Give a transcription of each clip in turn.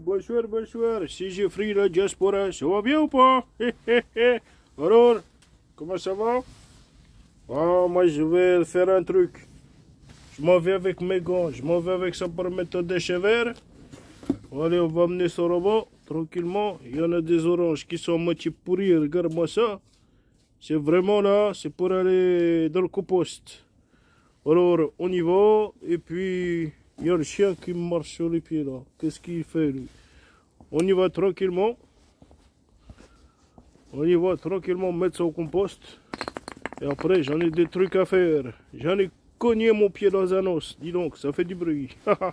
bonsoir, bonsoir. C'est Jeffrey, la diaspora. Ça va bien ou pas? Alors, comment ça va? Ah, moi, je vais faire un truc. Je m'en vais avec mes gants. Je m'en vais avec ça pour mettre des cheveux. Allez, on va amener ce robot tranquillement. Il y en a des oranges qui sont à moitié pourries. Regarde-moi ça. C'est vraiment là, c'est pour aller dans le compost. Alors, on y va. Et puis, il y a le chien qui me marche sur les pieds là. Qu'est-ce qu'il fait lui? On y va tranquillement. On y va tranquillement mettre ça au compost. Et après, j'en ai des trucs à faire. J'en ai cogné mon pied dans un os. Dis donc, ça fait du bruit.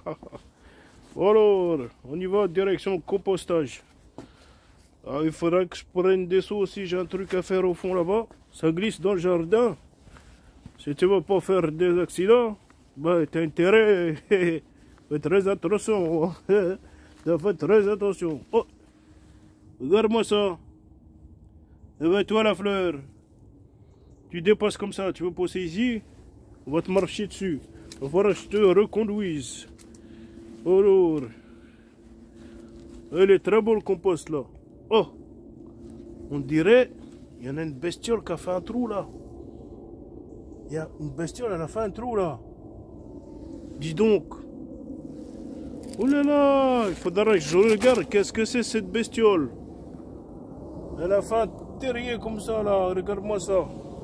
Alors, on y va direction compostage. Ah, il faudra que je prenne des seaux aussi. J'ai un truc à faire au fond là-bas. Ça glisse dans le jardin. Si tu veux pas faire des accidents, bah, t'as intérêt. Fais très attention. Fais très attention. Oh, regarde-moi ça. Et ben, toi, la fleur. Tu dépasses comme ça. Tu veux passer ici? On va te marcher dessus. Il va falloir que je te reconduise. Alors, il est très beau le compost là. Oh, on dirait, il y en a une bestiole qui a fait un trou là. Il y a une bestiole, elle a fait un trou là. Dis donc. Oh là là, il faudra que je regarde qu'est-ce que c'est cette bestiole. Elle a fait un terrier comme ça là, regarde-moi ça.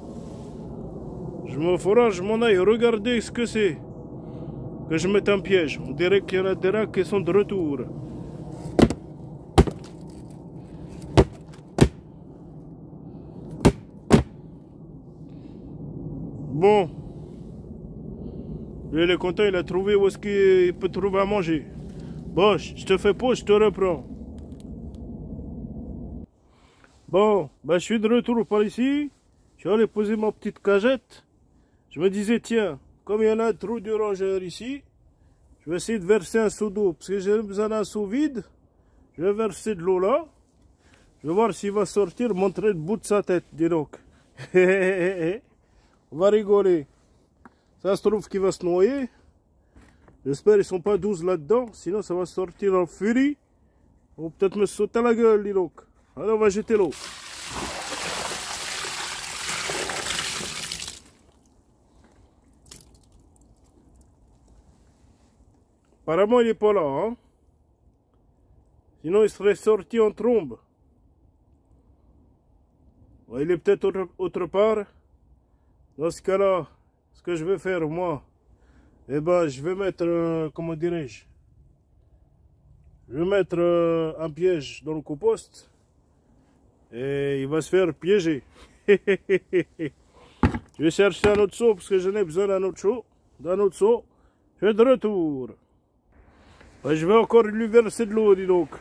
Je m'en aille regarder ce que c'est. Que je mette un piège. On dirait qu'il y en a des rats qui sont de retour. Bon. Lui, il est content, il a trouvé où est-ce qu'il peut trouver à manger. Bon, je te fais pause, je te reprends. Bon, ben, je suis de retour par ici. Je suis allé poser ma petite cagette. Je me disais, tiens, comme il y en a un trou de rongeur ici, je vais essayer de verser un seau d'eau. Parce que j'ai besoin d'un seau vide. Je vais verser de l'eau là. Je vais voir s'il va sortir, montrer le bout de sa tête, dis donc. On va rigoler. Ça se trouve qu'il va se noyer. J'espère qu'ils ne sont pas 12 là-dedans. Sinon, ça va sortir en furie. On va peut-être me sauter à la gueule, dis donc. Alors, on va jeter l'eau. Apparemment, il n'est pas là. Hein? Sinon, il serait sorti en trombe. Il est peut-être autre part. Dans ce cas-là, ce que je vais faire, moi, eh ben, je vais mettre, comment dirais-je, je vais mettre un piège dans le compost et il va se faire piéger. Je vais chercher un autre seau parce que j'en ai besoin d'un autre seau. Je vais de retour. Ben, je vais encore lui verser de l'eau, dis donc.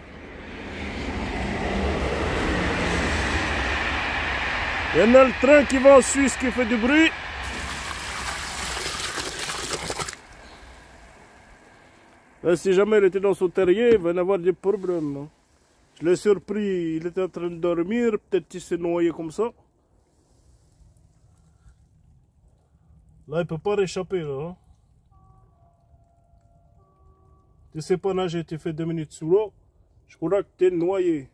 Il y en a le train qui va en Suisse qui fait du bruit. Ben, si jamais il était dans son terrier, il va y avoir des problèmes. Hein. Je l'ai surpris, il était en train de dormir, peut-être qu'il s'est noyé comme ça. Là, il ne peut pas réchapper. Là, hein. Tu ne sais pas nager, tu fais 2 minutes sous l'eau. Je crois que tu es noyé.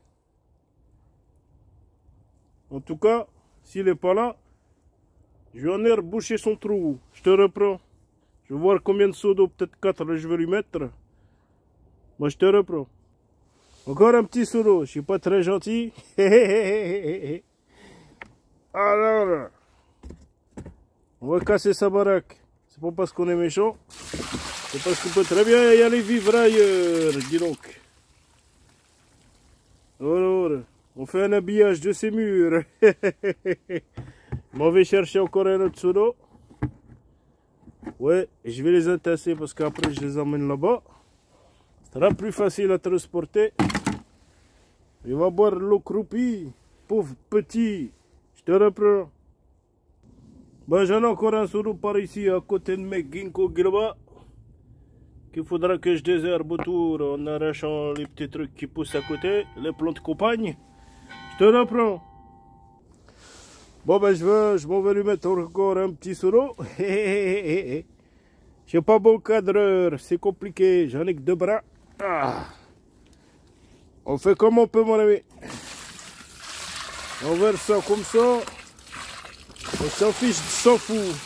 En tout cas, s'il n'est pas là, je vais en air boucher son trou. Je te reprends. Je vais voir combien de seaux d'eau, peut-être 4 je vais lui mettre. Moi je te reprends. Encore un petit seau d'eau, je ne suis pas très gentil. Alors, on va casser sa baraque. C'est pas parce qu'on est méchant. C'est parce qu'on peut très bien y aller vivre ailleurs, dis donc. Alors, on fait un habillage de ces murs. On va chercher encore un autre seau d'eau. Ouais, je vais les entasser parce qu'après je les emmène là-bas. Ce sera plus facile à transporter. Il va boire l'eau croupie. Pauvre petit. Je te reprends. Ben, j'en ai encore un seau d'eau par ici à côté de mes ginkgo biloba. Qu'il faudra que je désherbe autour en arrachant les petits trucs qui poussent à côté. Les plantes compagnes. Je te reprends. Bon ben je m'en vais lui mettre encore un petit seau d'eau. Je suis pas bon cadreur, c'est compliqué, j'en ai que 2 bras. Ah. On fait comme on peut, mon ami. On verse ça comme ça. On s'en fiche, s'en fout.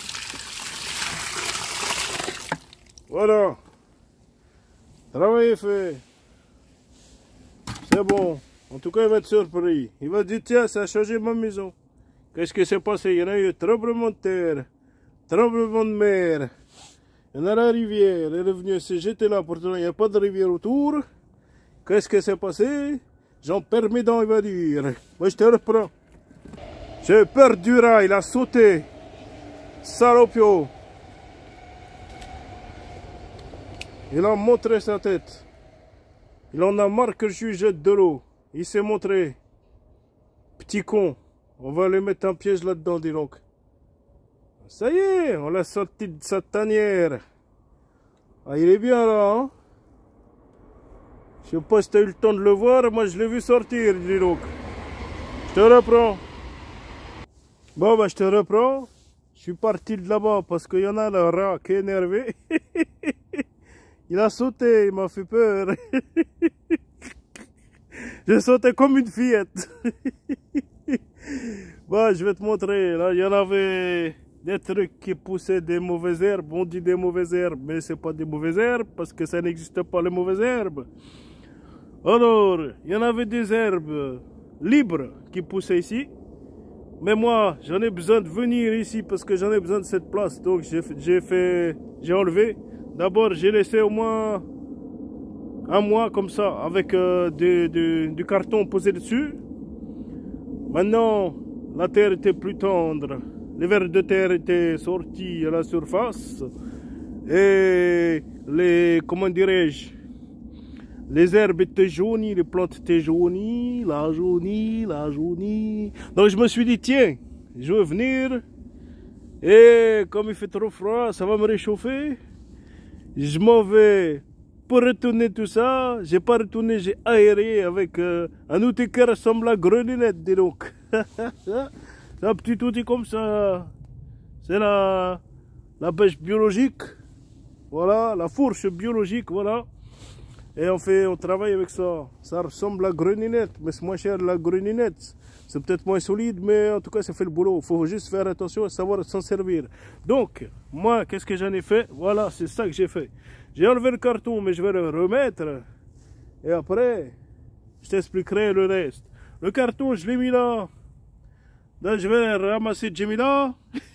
Voilà. Travail est fait. C'est bon. En tout cas, il va être surpris. Il va dire, tiens, ça a changé ma maison. Qu'est-ce qui s'est passé? Il y en a eu un tremblement de terre, tremblement de mer. Il y en a la rivière. Elle est venue se jeter là. Pourtant, il n'y a pas de rivière autour. Qu'est-ce qui s'est passé? J'en perds mes dents, il va dire. Moi, je te reprends. J'ai peur du rat. Il a sauté. Salopio. Il a montré sa tête. Il en a marre que je lui jette de l'eau. Il s'est montré. Petit con. On va le mettre en piège là-dedans, dis donc. Ça y est, on l'a sorti de sa tanière. Ah, il est bien là, hein? Je sais pas si tu as eu le temps de le voir, moi je l'ai vu sortir, dis donc. Je te reprends. Bon, bah je te reprends. Je suis parti de là-bas parce qu'il y en a le rat qui est énervé. Il a sauté, il m'a fait peur. J'ai sauté comme une fillette. Bah, je vais te montrer. Là, il y en avait des trucs qui poussaient des mauvaises herbes. On dit des mauvaises herbes, mais c'est pas des mauvaises herbes parce que ça n'existe pas les mauvaises herbes. Alors, il y en avait des herbes libres qui poussaient ici. Mais moi, j'en ai besoin de venir ici parce que j'en ai besoin de cette place. Donc, j'ai enlevé. D'abord, j'ai laissé au moins un mois comme ça avec du carton posé dessus. Maintenant, la terre était plus tendre. Les vers de terre étaient sortis à la surface. Et comment dirais-je, les herbes étaient jaunies, les plantes étaient jaunies, la jaunie. Donc je me suis dit, tiens, je vais venir. Et comme il fait trop froid, ça va me réchauffer. Je m'en vais pour retourner tout ça. J'ai pas retourné, j'ai aéré avec un outil qui ressemble à grelinette, dis donc. C'est un petit outil comme ça. C'est la pêche biologique. Voilà, la fourche biologique, voilà. Et on travaille avec ça. Ça ressemble à greninette, mais c'est moins cher la greninette. C'est peut-être moins solide, mais en tout cas, ça fait le boulot. Il faut juste faire attention à savoir s'en servir. Donc, moi, qu'est-ce que j'en ai fait? Voilà, c'est ça que j'ai fait. J'ai enlevé le carton, mais je vais le remettre. Et après, je t'expliquerai le reste. Le carton, je l'ai mis là. Là, je vais le ramasser, j'ai mis là.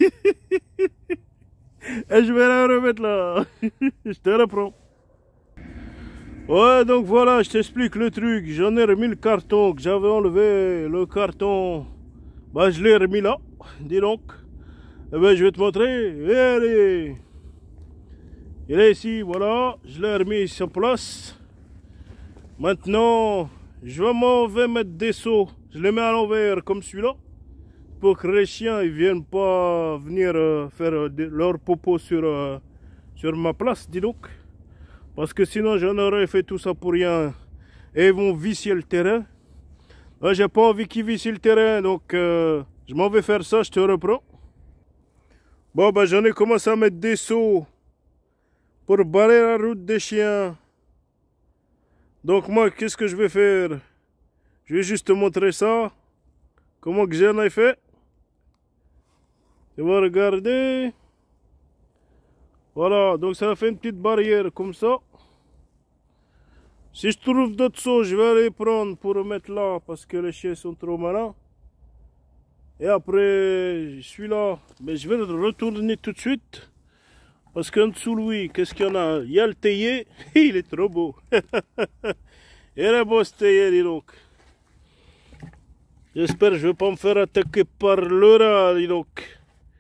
Et je vais le remettre là. Je te reprends. Ouais, donc voilà, je t'explique le truc. J'en ai remis le carton que j'avais enlevé. Le carton, bah je l'ai remis là. Dis donc. Eh ben, je vais te montrer. Et allez. Il est ici, voilà. Je l'ai remis sur place. Maintenant, je m'en vais mettre des seaux. Je les mets à l'envers comme celui-là. Pour que les chiens ne viennent pas venir faire leur popo sur ma place, dis donc. Parce que sinon, j'en aurais fait tout ça pour rien. Et ils vont vicier le terrain. Là, j'ai pas envie qu'ils vicient le terrain. Donc, je m'en vais faire ça. Je te reprends. Bon, ben, j'en ai commencé à mettre des seaux pour barrer la route des chiens. Donc, moi, qu'est-ce que je vais faire? Je vais juste te montrer ça. Comment que j'en ai fait. Tu vas regarder. Voilà, donc ça fait une petite barrière comme ça. Si je trouve d'autres seaux, je vais les prendre pour remettre là parce que les chiens sont trop malins. Et après, je suis là. Mais je vais le retourner tout de suite. Parce qu'en dessous, lui, qu'est-ce qu'il y en a? Il y a le théier. Il est trop beau. Il est beau ce théier, dis donc. J'espère que je ne vais pas me faire attaquer par le rat, dis donc.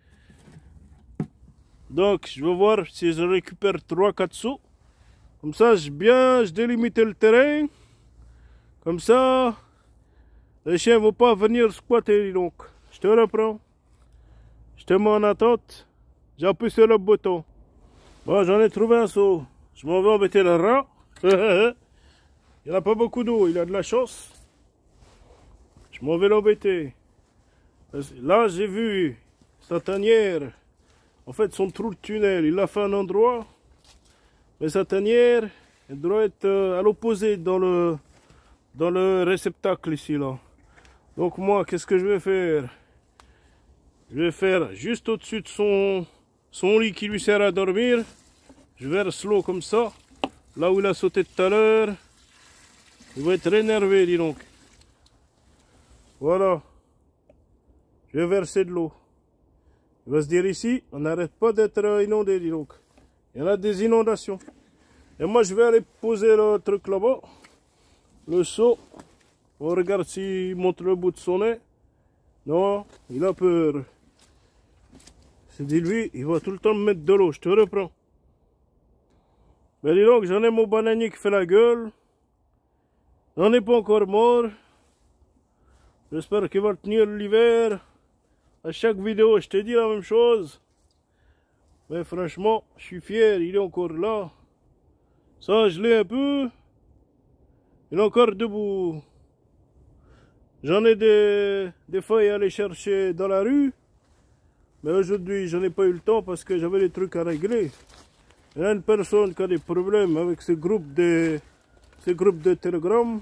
Donc, je vais voir si je récupère 3-4 seaux. Comme ça, je délimite le terrain. Comme ça, les chiens ne vont pas venir squatter, donc. Je te reprends. Je te mets en attente. J'appuie sur le bouton. Bon, j'en ai trouvé un seau. Je m'en vais embêter le rat. Il n'a pas beaucoup d'eau, il a de la chance. Je m'en vais l'embêter. Là, j'ai vu sa tanière. En fait, son trou de tunnel, il a fait un endroit. Mais sa tanière, elle doit être à l'opposé, dans dans le réceptacle ici là. Donc moi, qu'est-ce que je vais faire? Je vais faire juste au-dessus de son lit qui lui sert à dormir. Je verse l'eau comme ça, là où il a sauté tout à l'heure. Il va être énervé, dis donc. Voilà. Je vais verser de l'eau. Il va se dire ici, on n'arrête pas d'être inondé, dis donc. Il y en a des inondations. Et moi, je vais aller poser le truc là-bas. Le seau. On regarde s'il monte le bout de son nez. Non, il a peur. C'est dit lui, il va tout le temps me mettre de l'eau. Je te reprends. Mais dis donc, j'en ai mon bananier qui fait la gueule. J'en ai pas encore mort. J'espère qu'il va tenir l'hiver. À chaque vidéo, je te dis la même chose. Mais franchement, je suis fier, il est encore là. Ça, je l'ai un peu. Il est encore debout. J'en ai des feuilles à aller chercher dans la rue. Mais aujourd'hui, j'en ai pas eu le temps parce que j'avais des trucs à régler. Il y a une personne qui a des problèmes avec ces groupes de Telegram.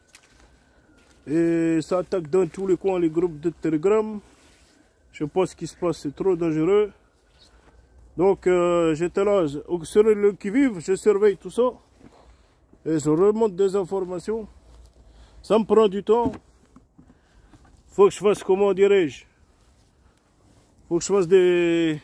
Et ça attaque dans tous les coins les groupes de Telegram. Je sais pas ce qui se passe, c'est trop dangereux. Donc j'étais là, sur le qui-vive, je surveille tout ça. Et je remonte des informations. Ça me prend du temps. Faut que je fasse, comment dirais-je? Faut que je fasse des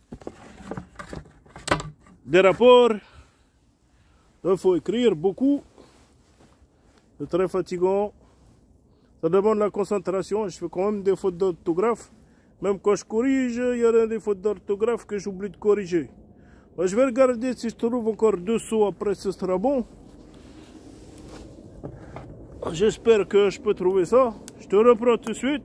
rapports. Il faut écrire beaucoup. C'est très fatigant. Ça demande la concentration. Je fais quand même des fautes d'orthographe. Même quand je corrige, il y a des fautes d'orthographe que j'oublie de corriger. Ben, je vais regarder si je trouve encore 2 sauts, après ce sera bon. J'espère que je peux trouver ça. Je te reprends tout de suite.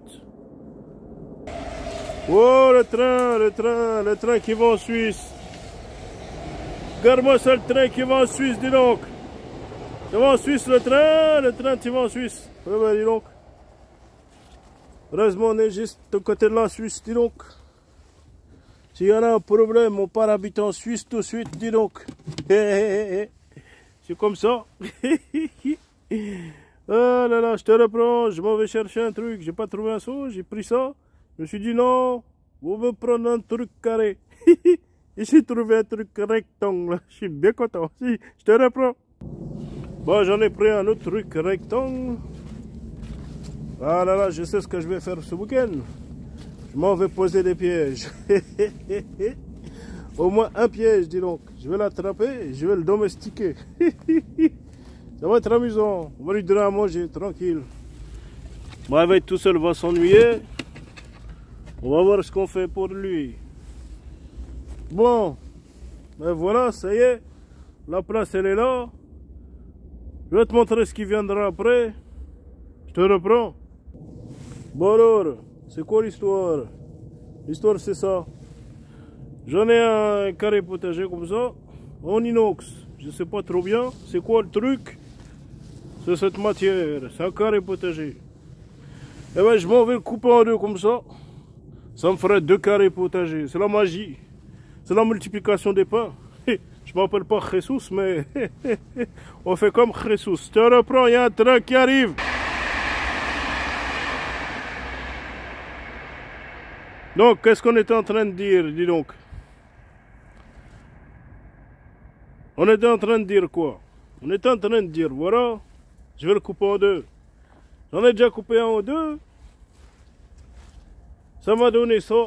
Oh, le train qui va en Suisse. Regarde-moi ça, le train qui va en Suisse, dis donc. Tu vas en Suisse, le train, tu vas en Suisse. Ouais, ben, dis donc. Heureusement, on est juste de côté de la Suisse, dis donc. S'il y en a un problème, on part habiter en Suisse tout de suite, dis donc. C'est comme ça. Ah là là, je te reprends, je m'en vais chercher un truc. J'ai pas trouvé un seau, j'ai pris ça. Je me suis dit non, vous me prendre un truc carré. Et j'ai trouvé un truc rectangle. Je suis bien content. Si, je te reprends. Bon, j'en ai pris un autre truc rectangle. Ah là là, je sais ce que je vais faire ce week-end. Je m'en vais poser des pièges. Au moins un piège, dis donc. Je vais l'attraper et je vais le domestiquer. Ça va être amusant. On va lui donner à manger, tranquille. Bon, il va être tout seul, il va s'ennuyer. On va voir ce qu'on fait pour lui. Bon, ben voilà, ça y est. La place, elle est là. Je vais te montrer ce qui viendra après. Je te reprends. Bon alors, c'est quoi l'histoire? L'histoire, c'est ça. J'en ai un carré potager comme ça, en inox. Je sais pas trop bien. C'est quoi le truc? C'est cette matière. C'est un carré potager. Et ben, je m'en vais le couper en deux comme ça. Ça me ferait 2 carrés potagers. C'est la magie. C'est la multiplication des pains. Je m'appelle pas Jesus, mais on fait comme Jesus. Je te reprends, il y a un train qui arrive. Donc, qu'est-ce qu'on est en train de dire, dis donc? On était en train de dire quoi? On est en train de dire, voilà, je vais le couper en 2. J'en ai déjà coupé un en 2. Ça m'a donné ça.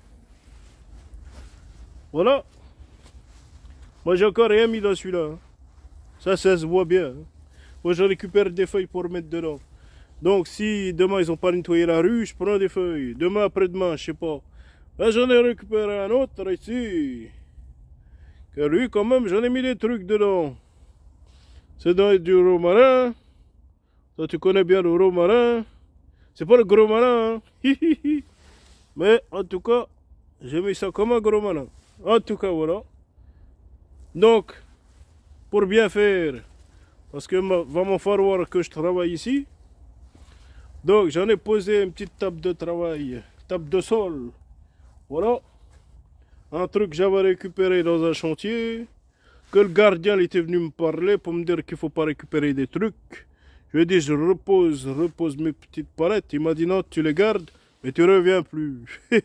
Voilà. Moi, j'ai encore rien mis dans celui-là. Ça se voit bien. Moi, je récupère des feuilles pour mettre dedans. Donc, si demain, ils n'ont pas nettoyé la rue, je prends des feuilles. Demain, après-demain, je sais pas. Là, j'en ai récupéré un autre ici. Que lui, quand même, j'en ai mis des trucs dedans. C'est du romarin. Toi, tu connais bien le romarin. C'est pas le gros malin, hein. Mais, en tout cas, j'ai mis ça comme un gros malin. En tout cas, voilà. Donc, pour bien faire, parce que va m'en falloir que je travaille ici. Donc, j'en ai posé une petite table de travail, table de sol. Voilà. Un truc que j'avais récupéré dans un chantier. Que le gardien il était venu me parler pour me dire qu'il ne faut pas récupérer des trucs. Je lui ai dit, je repose mes petites palettes. Il m'a dit, non, tu les gardes, mais tu reviens plus.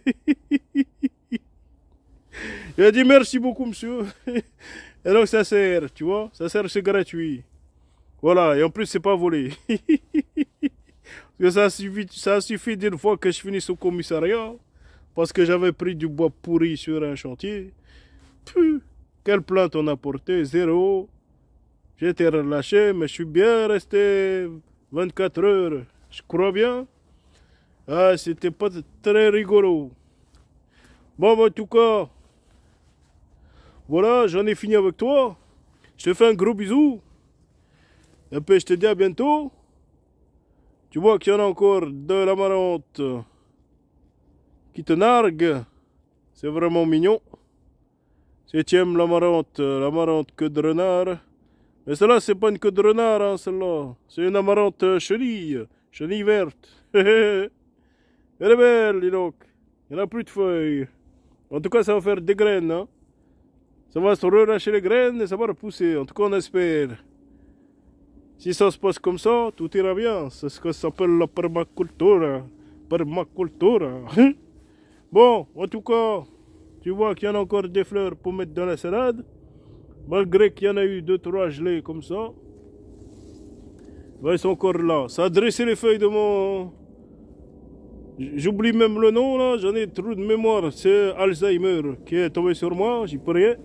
Il a dit, merci beaucoup, monsieur. Et donc, ça sert, tu vois, ça sert, c'est gratuit. Voilà, et en plus, c'est pas volé. Parce que ça suffit d'une fois que je finisse au commissariat, parce que j'avais pris du bois pourri sur un chantier. Puh, quelle plainte on a porté? Zéro. J'ai été relâché, mais je suis bien resté 24 heures. Je crois bien. Ah, c'était pas très rigolo. Bon, en tout cas, voilà, j'en ai fini avec toi. Je te fais un gros bisou. Et puis je te dis à bientôt. Tu vois qu'il y en a encore de l'amarante qui te nargue. C'est vraiment mignon. Septième l'amarante queue de renard. Mais celle-là, c'est pas une queue de renard, hein, celle-là. C'est une amarante chenille verte. Elle est belle, dis donc. Il n'y en a plus de feuilles. En tout cas, ça va faire des graines, hein. Ça va se relâcher les graines et ça va repousser. En tout cas, on espère. Si ça se passe comme ça, tout ira bien. C'est ce que ça s'appelle la permaculture. Permaculture. Bon, en tout cas, tu vois qu'il y en a encore des fleurs pour mettre dans la salade. Malgré qu'il y en a eu 2-3 gelées comme ça. Ben, ils sont encore là. Ça a dressé les feuilles de mon... J'oublie même le nom là, j'en ai trop de mémoire. C'est Alzheimer qui est tombé sur moi, j'y peux rien.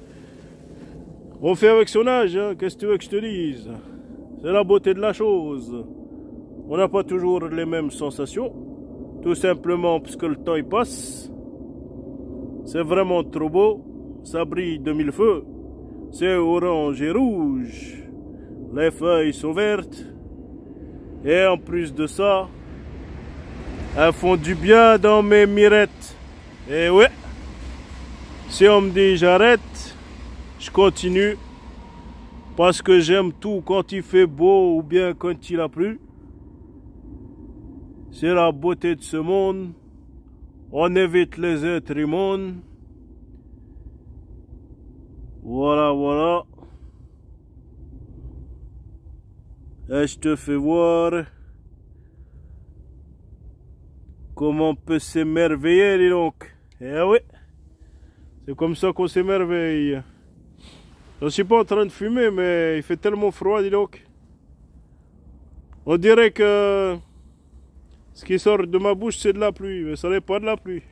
On fait avec son âge, hein. Qu'est-ce que tu veux que je te dise? C'est la beauté de la chose. On n'a pas toujours les mêmes sensations. Tout simplement parce que le temps il passe. C'est vraiment trop beau. Ça brille de mille feux. C'est orange et rouge. Les feuilles sont vertes. Et en plus de ça, elles font du bien dans mes mirettes. Et ouais, si on me dit j'arrête, je continue. Parce que j'aime tout quand il fait beau ou bien quand il a plu. C'est la beauté de ce monde. On évite les êtres immondes. Voilà, voilà. Et je te fais voir comment on peut s'émerveiller, dis donc. Eh oui, c'est comme ça qu'on s'émerveille. Je ne suis pas en train de fumer, mais il fait tellement froid, dis donc. On dirait que ce qui sort de ma bouche, c'est de la pluie, mais ce n'est pas de la pluie.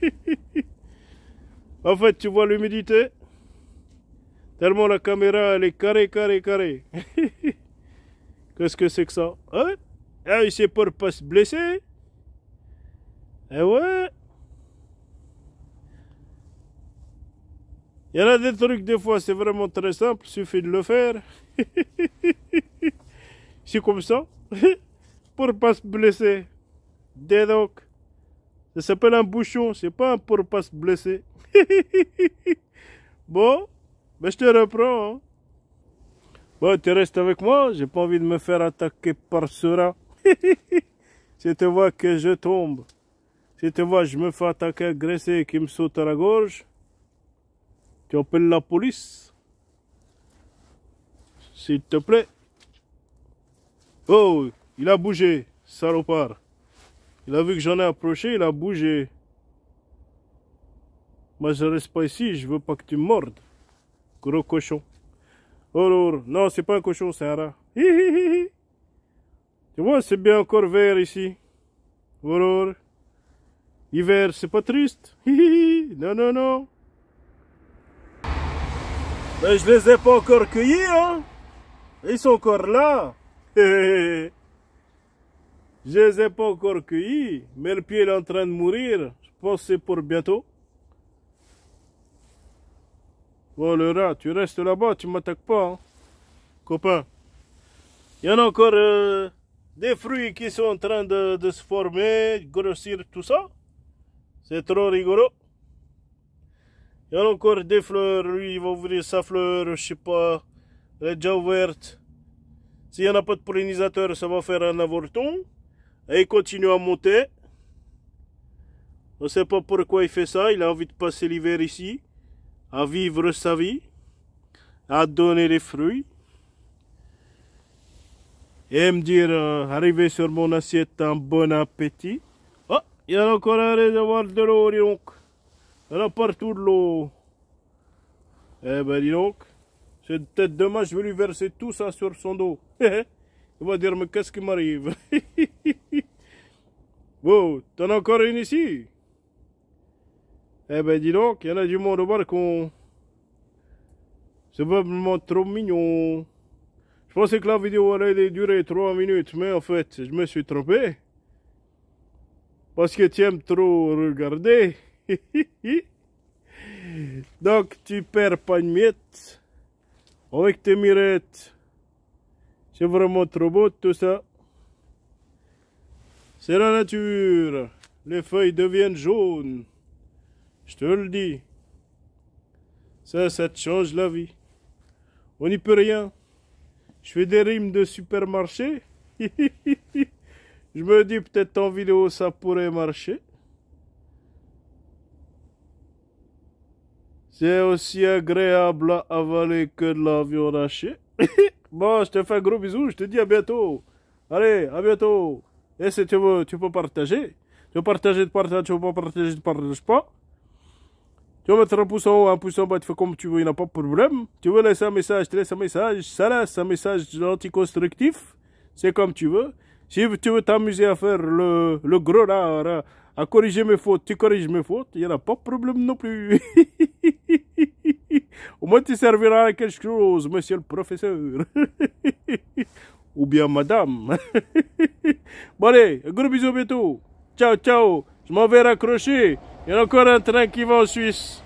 En fait, tu vois l'humidité? Tellement la caméra, elle est carrée. Qu'est-ce que c'est que ça? Hein? Ah, c'est pour pas se blesser? Eh ouais. Il y en a des trucs, des fois, c'est vraiment très simple, il suffit de le faire. C'est comme ça. Pour pas se blesser. Dis donc. Ça s'appelle un bouchon, c'est pas pour pas se blesser. Bon, ben je te reprends. Hein. Bon, tu restes avec moi, j'ai pas envie de me faire attaquer par ce rat. Si tu vois que je tombe, si tu vois je me fais attaquer, agresser, qui me saute à la gorge, tu appelles la police. S'il te plaît. Oh, il a bougé, salopard. Il a vu que j'en ai approché, il a bougé. Moi, je reste pas ici, je veux pas que tu me mordes. Gros cochon. Oh, non, c'est pas un cochon, c'est un rat. Tu vois, c'est bien encore vert ici. Oh, hiver, c'est pas triste. Non, non, non. Mais je les ai pas encore cueillis, hein. Ils sont encore là. Je les ai pas encore cueillis. Mais le pied est en train de mourir. Je pense que c'est pour bientôt. Bon, le rat, tu restes là-bas, tu m'attaques pas, hein, copain. Il y en a encore des fruits qui sont en train de se former, de grossir, tout ça. C'est trop rigolo. Il y en a encore des fleurs, lui, il va ouvrir sa fleur, je sais pas, elle est déjà ouverte. S'il n'y en a pas de pollinisateur, ça va faire un avorton. Et il continue à monter. On ne sait pas pourquoi il fait ça, il a envie de passer l'hiver ici, à vivre sa vie, à donner les fruits. et me dire, arriver sur mon assiette, un bon appétit. Oh, il y a encore un réservoir de l'eau, dis donc. Il y en a partout de l'eau. Eh ben, dis donc. C'est peut-être demain, je vais lui verser tout ça sur son dos. Il va dire, mais qu'est-ce qui m'arrive? Wow, t'en as encore une ici? Eh ben, dis donc, il y en a du monde au balcon. C'est vraiment trop mignon. Je pensais que la vidéo allait durer 3 minutes, mais en fait, je me suis trompé. Parce que tu aimes trop regarder. Donc, tu perds pas une miette. Avec tes mirettes. C'est vraiment trop beau tout ça. C'est la nature. Les feuilles deviennent jaunes. Je te le dis. Ça te change la vie. On n'y peut rien. Je fais des rimes de supermarché. Je me dis peut-être en vidéo ça pourrait marcher. C'est aussi agréable à avaler que de la viande hachée. Bon, je te fais un gros bisou, je te dis à bientôt. Allez, à bientôt. Et si tu veux, tu peux partager. Tu veux partager, tu partages, tu veux pas partager, tu partages pas. Tu veux mettre un pouce en haut, un pouce en bas, tu fais comme tu veux, il n'y a pas de problème. Tu veux laisser un message, tu laisses un message. Ça laisse un message anti-constructif. C'est comme tu veux. Si tu veux t'amuser à faire le gros là, à corriger mes fautes, tu corriges mes fautes. Il n'y en a pas de problème non plus. Au moins tu serviras à quelque chose, monsieur le professeur. Ou bien madame. Bon allez, un gros bisou bientôt. Ciao, ciao. Je m'en vais raccrocher. Il y a encore un train qui va en Suisse.